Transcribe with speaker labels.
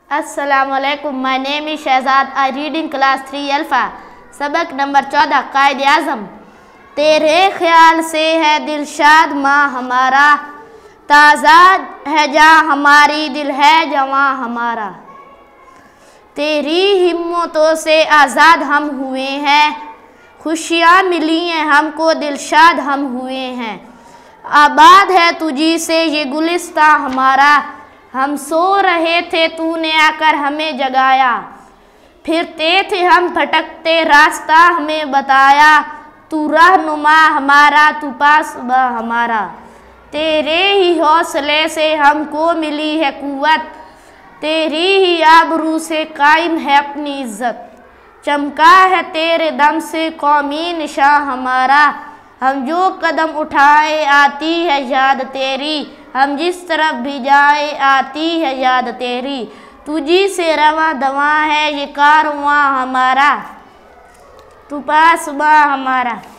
Speaker 1: अस्सलामुअलैकुम, my name is Shahzad, I reading class 3 alpha. सबक number 14, Quaid Azam. तेरे ख्याल से है दिलशाद माँ हमारा, ताज़ा है जहाँ हमारी, दिल है जवां हमारा। तेरी हिम्मतों से आज़ाद हम हुए हैं, खुशियाँ मिली हैं हमको, दिलशाद हम हुए हैं। आबाद है तुझी से ये गुलिस्तां हमारा, हम सो रहे थे तूने आकर हमें जगाया। फिरते थे हम भटकते रास्ता हमें बताया, तू रहनुमा हमारा, तू पासबा हमारा। तेरे ही हौसले से हमको मिली है कुव्वत, तेरी ही आबरू से कायम है अपनी इज्जत। चमका है तेरे दम से कौमी निशान हमारा, हम जो कदम उठाए आती है याद तेरी, हम जिस तरफ भी जाए आती है याद तेरी। तुझी से रवां दवां है ये कारवां हमारा, तू पासबां हमारा।